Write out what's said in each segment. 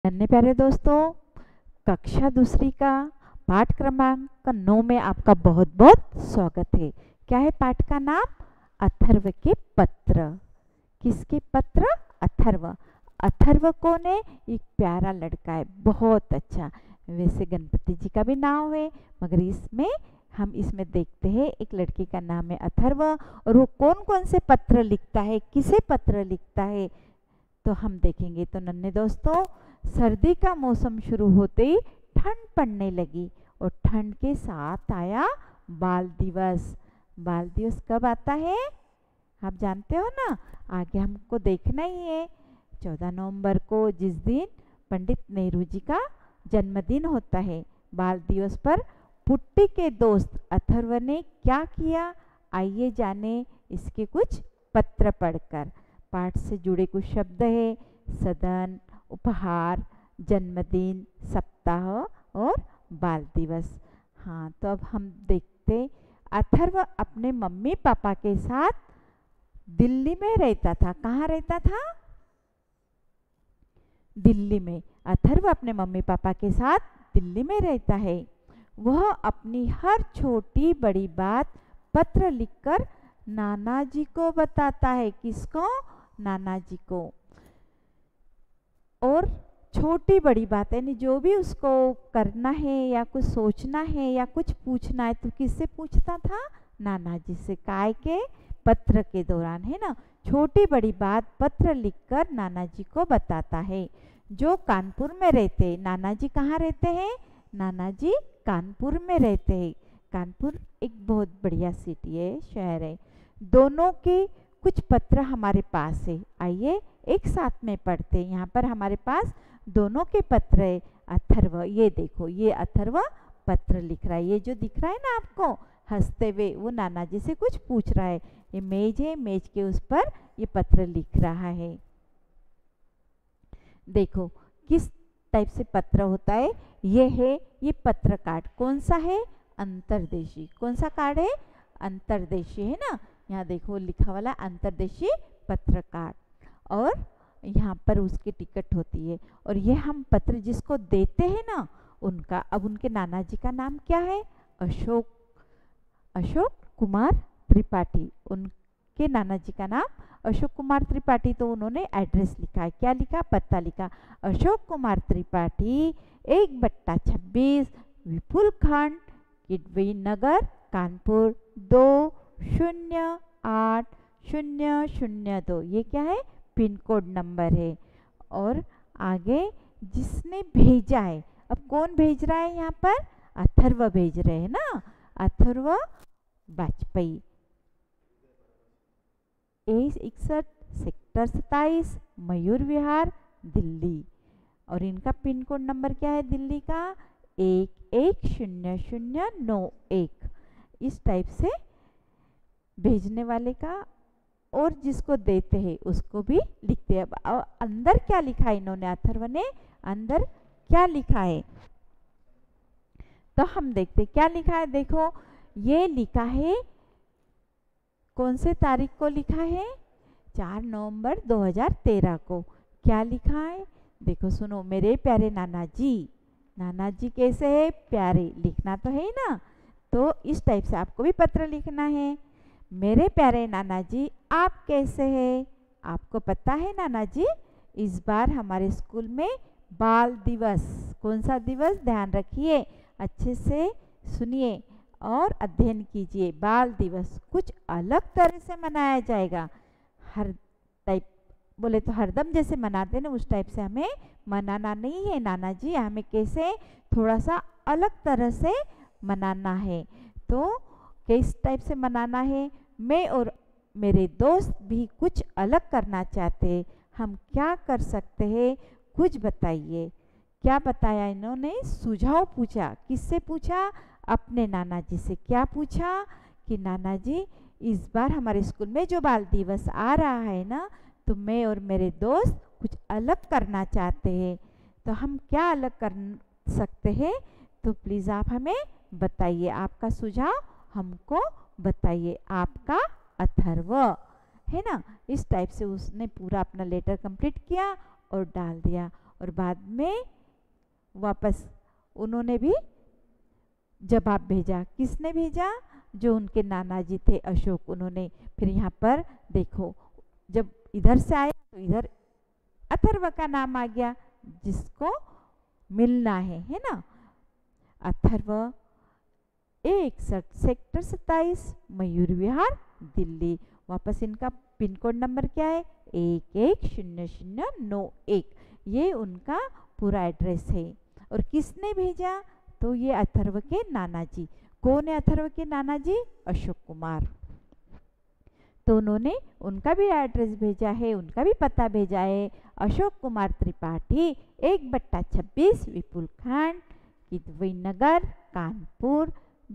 नन्हे प्यारे दोस्तों, कक्षा दूसरी का पाठ क्रमांक 9 में आपका बहुत बहुत स्वागत है। क्या है पाठ का नाम? अथर्व के पत्र। किसके पत्र? अथर्व। अथर्व कौन है? एक प्यारा लड़का है, बहुत अच्छा। वैसे गणपति जी का भी नाम है, मगर हम इसमें देखते हैं एक लड़के का नाम है अथर्व, और वो कौन कौन से पत्र लिखता है, किसे पत्र लिखता है, तो हम देखेंगे। तो नन्हे दोस्तों, सर्दी का मौसम शुरू होते ही ठंड पड़ने लगी, और ठंड के साथ आया बाल दिवस। बाल दिवस कब आता है आप जानते हो ना? आगे हमको देखना ही है। 14 नवंबर को, जिस दिन पंडित नेहरू जी का जन्मदिन होता है, बाल दिवस पर पुट्टी के दोस्त अथर्व ने क्या किया, आइए जाने इसके कुछ पत्र पढ़कर। पाठ से जुड़े कुछ शब्द है: सदन, उपहार, जन्मदिन, सप्ताह और बाल दिवस। हाँ, तो अब हम देखते। अथर्व अपने मम्मी पापा के साथ दिल्ली में रहता था। कहाँ रहता था? दिल्ली में। अथर्व अपने मम्मी पापा के साथ दिल्ली में रहता है। वह अपनी हर छोटी बड़ी बात पत्र लिखकर नाना जी को बताता है। किसको? नाना जी को। और छोटी बड़ी बात यानी जो भी उसको करना है या कुछ सोचना है या कुछ पूछना है, तो किससे पूछता था? नाना जी से। काय के? पत्र के दौरान, है ना। छोटी बड़ी बात पत्र लिखकर नाना जी को बताता है, जो कानपुर में रहते। नाना जी कहाँ रहते हैं? नाना जी कानपुर में रहते हैं। कानपुर एक बहुत बढ़िया सिटी है, शहर है। दोनों के कुछ पत्र हमारे पास है, आइए एक साथ में पढ़ते हैं। यहाँ पर हमारे पास दोनों के पत्र है। अथर्व, ये देखो, ये अथर्व पत्र लिख रहा है। ये जो दिख रहा है ना आपको हंसते हुए, वो नाना जी से कुछ पूछ रहा है। ये मेज है, मेज के उस पर ये पत्र लिख रहा है। देखो किस टाइप से पत्र होता है। ये है, ये पत्र कार्ड। कौन सा है? अंतर्देशी। कौन सा कार्ड है? अंतर्देशी, है ना। यहाँ देखो लिखा वाला अंतर्देशी पत्र कार्ड, और यहाँ पर उसकी टिकट होती है। और ये हम पत्र जिसको देते हैं ना, उनका, अब उनके नाना जी का नाम क्या है? अशोक कुमार त्रिपाठी। उनके नाना जी का नाम अशोक कुमार त्रिपाठी। तो उन्होंने एड्रेस लिखा है। क्या लिखा? पता लिखा। अशोक कुमार त्रिपाठी, 1/26, विपुल खंड, किडवी नगर, कानपुर 2080002। ये क्या है? पिन कोड नंबर है। और आगे जिसने भेजा है, अब कौन भेज रहा है यहाँ पर? अथर्व भेज रहे हैं ना। Atharv Vajpayee, A61, sector 27, Mayur Vihar, Delhi. और इनका पिन कोड नंबर क्या है दिल्ली का? 110091। इस टाइप से भेजने वाले का और जिसको देते हैं उसको भी लिखते हैं। अब अंदर क्या लिखा है इन्होंने, अथर्व ने अंदर क्या लिखा है, तो हम देखते क्या लिखा है। देखो ये लिखा है, कौन से तारीख को लिखा है? 4 नवंबर 2013 को। क्या लिखा है? देखो सुनो, मेरे प्यारे नाना जी। नाना जी कैसे है? प्यारे। लिखना तो है ही ना, तो इस टाइप से आपको भी पत्र लिखना है। मेरे प्यारे नाना जी, आप कैसे हैं? आपको पता है नाना जी, इस बार हमारे स्कूल में बाल दिवस। कौन सा दिवस? ध्यान रखिए, अच्छे से सुनिए और अध्ययन कीजिए। बाल दिवस कुछ अलग तरह से मनाया जाएगा। हर टाइप बोले तो हरदम जैसे मनाते हैं ना, उस टाइप से हमें मनाना नहीं है नाना जी। हमें कैसे थोड़ा सा अलग तरह से मनाना है। तो किस टाइप से मनाना है? मैं और मेरे दोस्त भी कुछ अलग करना चाहते हैं। हम क्या कर सकते हैं, कुछ बताइए। क्या बताया इन्होंने? सुझाव पूछा। किससे पूछा? अपने नाना जी से। क्या पूछा? कि नाना जी, इस बार हमारे स्कूल में जो बाल दिवस आ रहा है ना, तो मैं और मेरे दोस्त कुछ अलग करना चाहते हैं। तो हम क्या अलग कर सकते हैं, तो प्लीज़ आप हमें बताइए। आपका सुझाव हमको बताइए। आपका अथर्व, है ना। इस टाइप से उसने पूरा अपना लेटर कंप्लीट किया और डाल दिया। और बाद में वापस उन्होंने भी जवाब भेजा। किसने भेजा? जो उनके नाना जी थे अशोक, उन्होंने। फिर यहाँ पर देखो, जब इधर से आया तो इधर अथर्व का नाम आ गया, जिसको मिलना है ना। अथर्व 61 सेक्टर 27 मयूर विहार दिल्ली। वापस इनका पिन कोड नंबर क्या है? 110091। ये उनका पूरा एड्रेस है। और किसने भेजा? तो ये अथर्व के नाना जी। कौन है अथर्व के नाना जी? अशोक कुमार। तो उन्होंने उनका भी एड्रेस भेजा है, उनका भी पता भेजा है। अशोक कुमार त्रिपाठी 1/26 विपुल खंड, किदवई नगर, कानपुर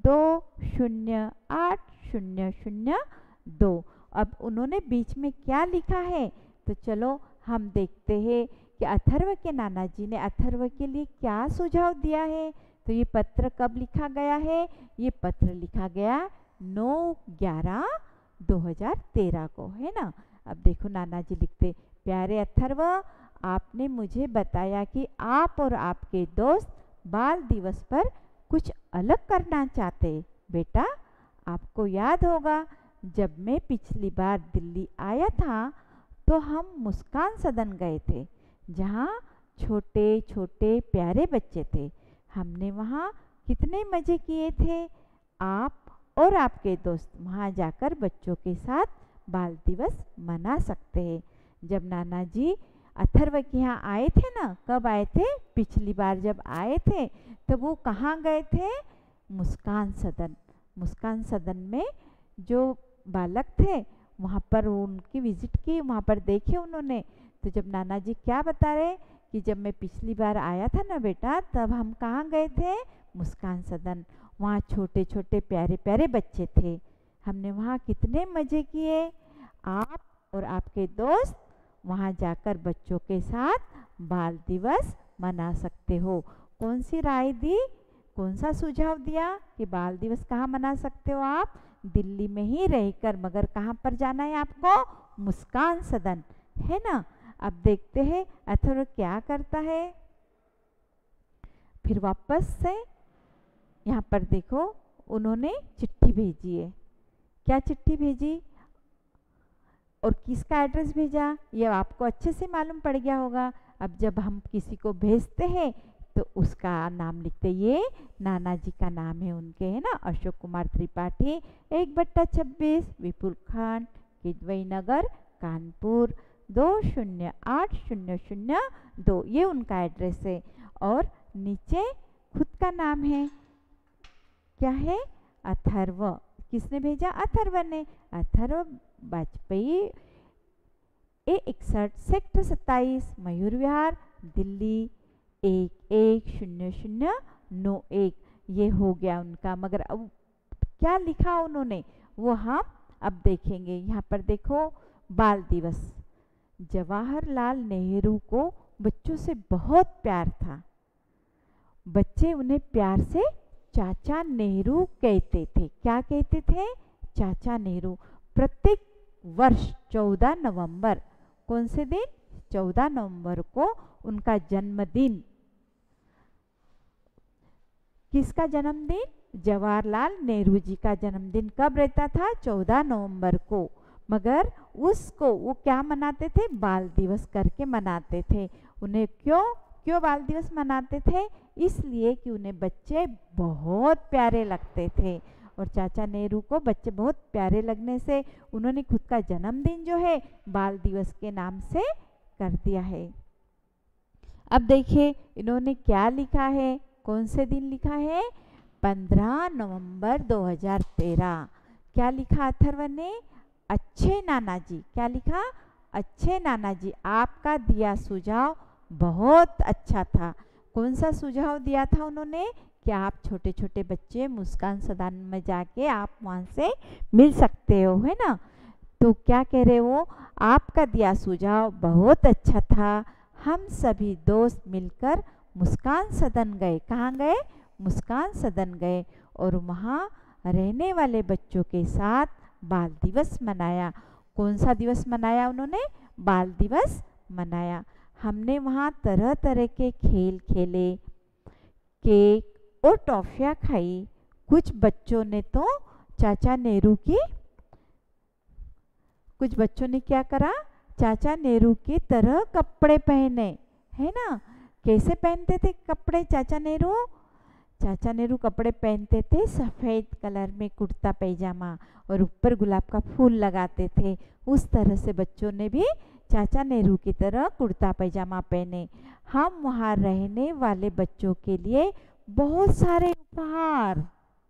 208002। अब उन्होंने बीच में क्या लिखा है? तो चलो हम देखते हैं कि अथर्व के नाना जी ने अथर्व के लिए क्या सुझाव दिया है। तो ये पत्र कब लिखा गया है? ये पत्र लिखा गया 9/11/2013 को, है ना। अब देखो नाना जी लिखते, प्यारे अथर्व, आपने मुझे बताया कि आप और आपके दोस्त बाल दिवस पर कुछ अलग करना चाहते। बेटा, आपको याद होगा जब मैं पिछली बार दिल्ली आया था तो हम मुस्कान सदन गए थे, जहाँ छोटे छोटे प्यारे बच्चे थे। हमने वहाँ कितने मज़े किए थे। आप और आपके दोस्त वहाँ जाकर बच्चों के साथ बाल दिवस मना सकते हैं। जब नाना जी अथर्व के यहाँ आए थे ना, कब आए थे? पिछली बार जब आए थे तो वो कहाँ गए थे? मुस्कान सदन। मुस्कान सदन में जो बालक थे वहाँ पर उनकी विजिट की, वहाँ पर देखे उन्होंने। तो जब नाना जी क्या बता रहे कि जब मैं पिछली बार आया था ना बेटा, तब हम कहाँ गए थे? मुस्कान सदन। वहाँ छोटे छोटे प्यारे प्यारे बच्चे थे, हमने वहाँ कितने मज़े किए। आप और आपके दोस्त वहाँ जाकर बच्चों के साथ बाल दिवस मना सकते हो। कौन सी राय दी? कौन सा सुझाव दिया कि बाल दिवस कहाँ मना सकते हो आप? दिल्ली में ही रहकर, मगर कहाँ पर जाना है आपको? मुस्कान सदन, है ना। अब देखते हैं अथर्व क्या करता है। फिर वापस से यहाँ पर देखो, उन्होंने चिट्ठी भेजी है। क्या चिट्ठी भेजी और किसका एड्रेस भेजा, ये आपको अच्छे से मालूम पड़ गया होगा। अब जब हम किसी को भेजते हैं तो उसका नाम लिखते, ये नाना जी का नाम है उनके, है ना, अशोक कुमार त्रिपाठी 1/26 विपुल खंड, किदवई नगर, कानपुर 208002। ये उनका एड्रेस है। और नीचे खुद का नाम है, क्या है? अथर्व। किसने भेजा? अथर्व ने। अथर्व वाजपेयी 61 सेक्टर 27 मयूर विहार दिल्ली 110091। ये हो गया उनका। मगर अब क्या लिखा उन्होंने वो हम अब देखेंगे। यहाँ पर देखो, बाल दिवस। जवाहरलाल नेहरू को बच्चों से बहुत प्यार था। बच्चे उन्हें प्यार से चाचा नेहरू कहते थे। क्या कहते थे? चाचा नेहरू। प्रत्येक वर्ष 14 नवंबर, कौन से दिन? 14 नवंबर को उनका जन्मदिन। किसका जन्मदिन? जवाहरलाल नेहरू जी का जन्मदिन कब रहता था? 14 नवंबर को। मगर उसको वो क्या मनाते थे? बाल दिवस करके मनाते थे। उन्हें क्यों बाल दिवस मनाते थे? इसलिए कि उन्हें बच्चे बहुत प्यारे लगते थे। और चाचा नेहरू को बच्चे बहुत प्यारे लगने से उन्होंने खुद का जन्मदिन जो है बाल दिवस के नाम से कर दिया है। अब देखिए इन्होंने क्या लिखा है, कौन से दिन लिखा है? 15 नवंबर 2013। क्या लिखा अथर्व ने? अच्छे नाना जी। क्या लिखा? अच्छे नाना जी, आपका दिया सुझाव बहुत अच्छा था। कौन सा सुझाव दिया था उन्होंने? कि आप छोटे छोटे बच्चे मुस्कान सदन में जाके आप वहाँ से मिल सकते हो, है ना। तो क्या कह रहे हो? आपका दिया सुझाव बहुत अच्छा था। हम सभी दोस्त मिलकर मुस्कान सदन गए। कहाँ गए? मुस्कान सदन गए और वहाँ रहने वाले बच्चों के साथ बाल दिवस मनाया। कौन सा दिवस मनाया उन्होंने? बाल दिवस मनाया। हमने वहाँ तरह तरह के खेल खेले, केक और टॉफियाँ खाई। कुछ बच्चों ने तो चाचा नेहरू की कुछ बच्चों ने क्या करा, चाचा नेहरू की तरह कपड़े पहने, है ना। कैसे पहनते थे कपड़े चाचा नेहरू? चाचा नेहरू कपड़े पहनते थे सफ़ेद कलर में कुर्ता पैजामा और ऊपर गुलाब का फूल लगाते थे। उस तरह से बच्चों ने भी चाचा नेहरू की तरह कुर्ता पैजामा पहने। हम वहाँ रहने वाले बच्चों के लिए बहुत सारे उपहार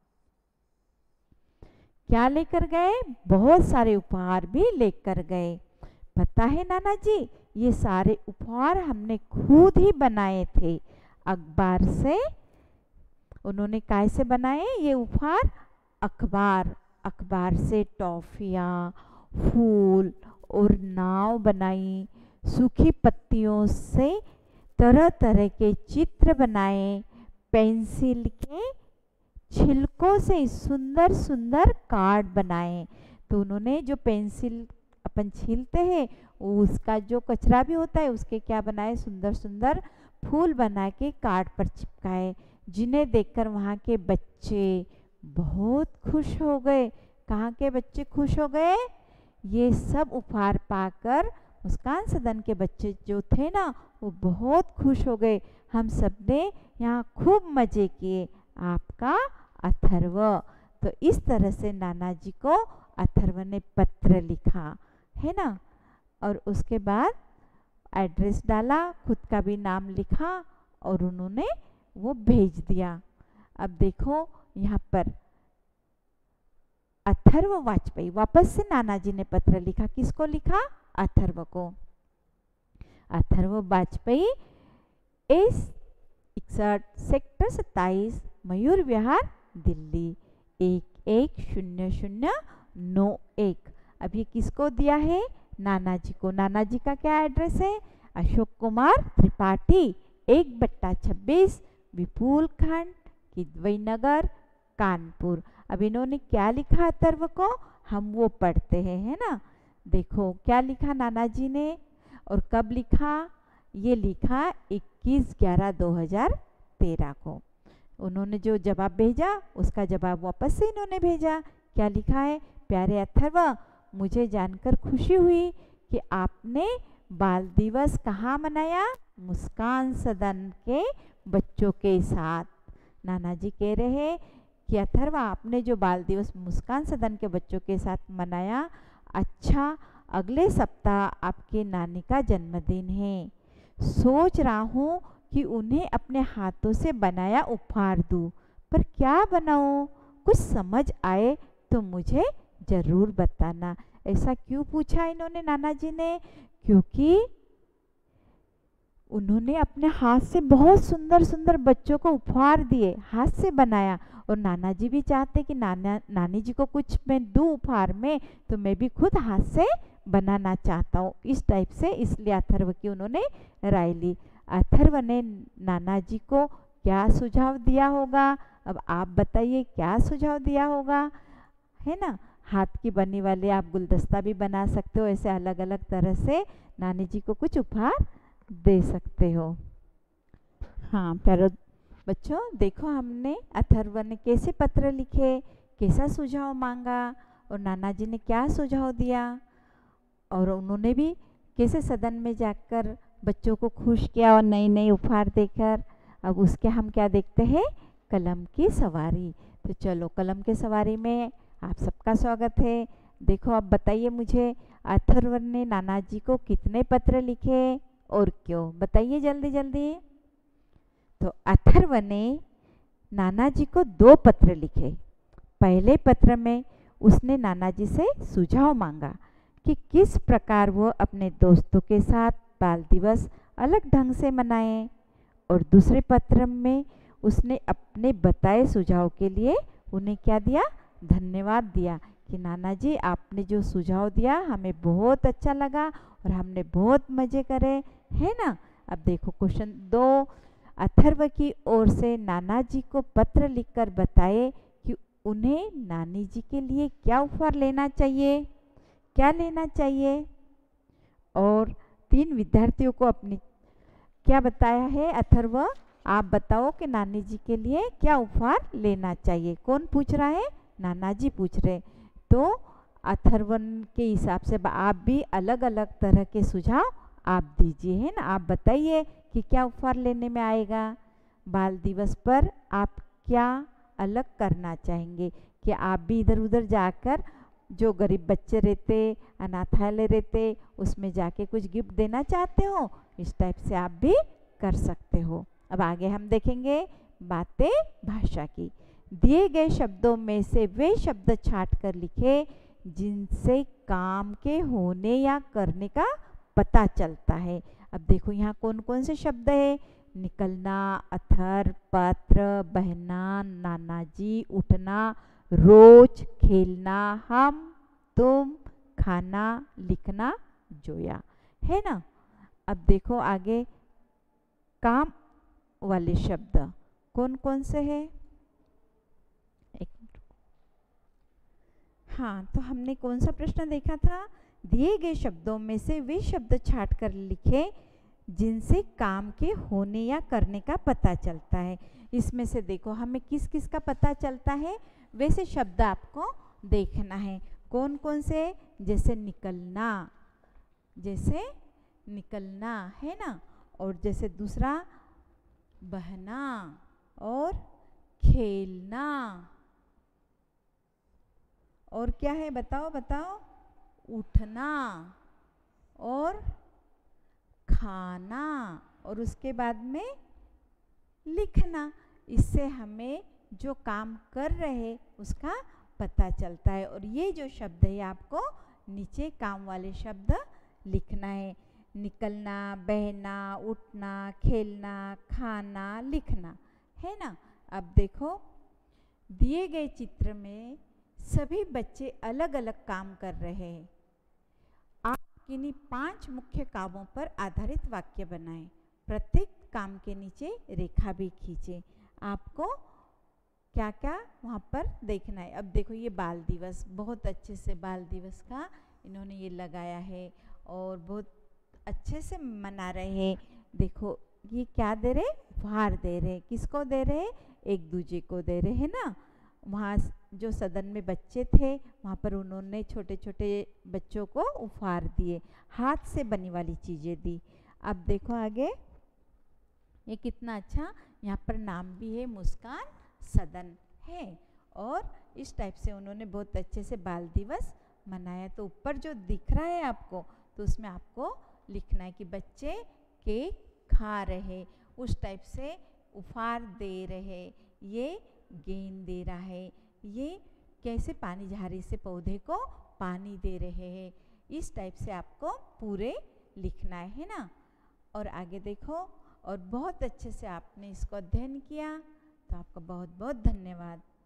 क्या लेकर गए? बहुत सारे उपहार भी लेकर गए। पता है नाना जी, ये सारे उपहार हमने खुद ही बनाए थे अखबार से। उन्होंने कैसे बनाए ये उपहार? अखबार से टॉफियाँ, फूल और नाव बनाई। सूखी पत्तियों से तरह तरह के चित्र बनाए। पेंसिल के छिलकों से सुंदर सुंदर कार्ड बनाए। तो उन्होंने जो पेंसिल अपन छीलते हैं उसका जो कचरा भी होता है उसके क्या बनाए, सुंदर सुंदर फूल बना के कार्ड पर चिपकाए, जिन्हें देखकर वहाँ के बच्चे बहुत खुश हो गए। कहाँ के बच्चे खुश हो गए? ये सब उपहार पाकर मुस्कान सदन के बच्चे जो थे ना वो बहुत खुश हो गए। हम सब ने यहाँ खूब मज़े किए। आपका अथर्व। तो इस तरह से नाना जी को अथर्व ने पत्र लिखा, है ना। और उसके बाद एड्रेस डाला, खुद का भी नाम लिखा और उन्होंने वो भेज दिया। अब देखो यहाँ पर अथर्व वाजपेयी, वापस से नाना जी ने पत्र लिखा। किसको लिखा? अथर्व को। Atharv Vajpayee, S 61 sector 27 Mayur Vihar Delhi 110091। अब ये किसको दिया है? नाना जी को। नाना जी का क्या एड्रेस है? अशोक कुमार त्रिपाठी 1/26 विपुल खंड किदवई नगर कानपुर। अब इन्होंने क्या लिखा अथर्व को, हम वो पढ़ते हैं, है ना। देखो क्या लिखा नाना जी ने और कब लिखा। ये लिखा 21/11/2013 को। उन्होंने जो जवाब भेजा उसका जवाब वापस से इन्होंने भेजा। क्या लिखा है? प्यारे अथर्व, मुझे जानकर खुशी हुई कि आपने बाल दिवस कहाँ मनाया? मुस्कान सदन के बच्चों के साथ। नाना जी कह रहे हैं कि अथर्व, आपने जो बाल दिवस मुस्कान सदन के बच्चों के साथ मनाया, अच्छा, अगले सप्ताह आपके नानी का जन्मदिन है। सोच रहा हूँ कि उन्हें अपने हाथों से बनाया उपहार दूँ, पर क्या बनाऊँ? कुछ समझ आए तो मुझे ज़रूर बताना। ऐसा क्यों पूछा इन्होंने नाना जी ने? क्योंकि उन्होंने अपने हाथ से बहुत सुंदर सुंदर बच्चों को उपहार दिए, हाथ से बनाया। और नाना जी भी चाहते कि नानी जी को कुछ मैं दूँ उपहार में, तो मैं भी खुद हाथ से बनाना चाहता हूँ। इस टाइप से इसलिए अथर्व की उन्होंने राय ली। अथर्व ने नाना जी को क्या सुझाव दिया होगा? अब आप बताइए क्या सुझाव दिया होगा, है ना। हाथ की बनी वाले आप गुलदस्ता भी बना सकते हो। ऐसे अलग अलग तरह से नानी जी को कुछ उपहार दे सकते हो। हाँ प्यारे बच्चों, देखो हमने अथर्व ने कैसे पत्र लिखे, कैसा सुझाव मांगा और नाना जी ने क्या सुझाव दिया, और उन्होंने भी कैसे सदन में जाकर बच्चों को खुश किया और नए नए उपहार देकर। अब उसके हम क्या देखते हैं? कलम की सवारी। तो चलो कलम की सवारी में आप सबका स्वागत है। देखो अब बताइए मुझे, अथर्व ने नाना जी को कितने पत्र लिखे और क्यों? बताइए जल्दी जल्दी। तो अथर्व ने नाना जी को 2 पत्र लिखे। पहले पत्र में उसने नाना जी से सुझाव मांगा कि किस प्रकार वो अपने दोस्तों के साथ बाल दिवस अलग ढंग से मनाएं, और दूसरे पत्र में उसने अपने बताए सुझाव के लिए उन्हें क्या दिया? धन्यवाद दिया कि नाना जी आपने जो सुझाव दिया हमें बहुत अच्छा लगा और हमने बहुत मज़े करे, है ना। अब देखो क्वेश्चन 2, अथर्व की ओर से नाना जी को पत्र लिखकर बताए कि उन्हें नानी जी के लिए क्या उपहार लेना चाहिए, क्या लेना चाहिए। और 3 विद्यार्थियों को अपनी क्या बताया है अथर्व? आप बताओ कि नानी जी के लिए क्या उपहार लेना चाहिए। कौन पूछ रहा है? नाना जी पूछ रहे। तो अथर्वन के हिसाब से आप भी अलग अलग तरह के सुझाव आप दीजिए, है ना। आप बताइए कि क्या उपहार लेने में आएगा। बाल दिवस पर आप क्या अलग करना चाहेंगे कि आप भी इधर उधर जाकर जो गरीब बच्चे रहते, अनाथालय रहते, उसमें जाके कुछ गिफ्ट देना चाहते हो? इस टाइप से आप भी कर सकते हो। अब आगे हम देखेंगे बातें भाषा की। दिए गए शब्दों में से वे शब्द छांट कर लिखे जिनसे काम के होने या करने का पता चलता है। अब देखो यहाँ कौन कौन से शब्द है। निकलना, अथर, पत्र, बहना, नाना जी, उठना, रोज, खेलना, हम, तुम, खाना, लिखना, जोया, है ना। अब देखो आगे काम वाले शब्द कौन कौन से हैं। हाँ, तो हमने कौन सा प्रश्न देखा था? दिए गए शब्दों में से वे शब्द छांट कर लिखे जिनसे काम के होने या करने का पता चलता है। इसमें से देखो हमें किस किस का पता चलता है, वैसे शब्द आपको देखना है। कौन कौन से? जैसे निकलना, जैसे निकलना, है ना। और जैसे दूसरा बहना और खेलना। और क्या है बताओ बताओ? उठना और खाना, और उसके बाद में लिखना। इससे हमें जो काम कर रहे उसका पता चलता है। और ये जो शब्द है आपको नीचे काम वाले शब्द लिखना है। निकलना, बहना, उठना, खेलना, खाना, लिखना, है ना। अब देखो दिए गए चित्र में सभी बच्चे अलग अलग काम कर रहे हैं। आप किन्हीं 5 मुख्य कामों पर आधारित वाक्य बनाएं। प्रत्येक काम के नीचे रेखा भी खींचे। आपको क्या क्या वहाँ पर देखना है। अब देखो ये बाल दिवस, बहुत अच्छे से बाल दिवस का इन्होंने ये लगाया है और बहुत अच्छे से मना रहे हैं। देखो ये क्या दे रहे? उपहार दे रहे। किसको दे रहे? एक दूजे को दे रहे, है ना। वहाँ जो सदन में बच्चे थे वहाँ पर उन्होंने छोटे छोटे बच्चों को उपहार दिए, हाथ से बनी वाली चीज़ें दी। अब देखो आगे ये कितना अच्छा, यहाँ पर नाम भी है, मुस्कान सदन है। और इस टाइप से उन्होंने बहुत अच्छे से बाल दिवस मनाया। तो ऊपर जो दिख रहा है आपको, तो उसमें आपको लिखना है कि बच्चे केक खा रहे, उस टाइप से उपहार दे रहे, ये गेंद दे रहा है, ये कैसे पानी झाड़ी से पौधे को पानी दे रहे हैं। इस टाइप से आपको पूरे लिखना है ना। और आगे देखो, और बहुत अच्छे से आपने इसको अध्ययन किया, तो आपका बहुत बहुत धन्यवाद।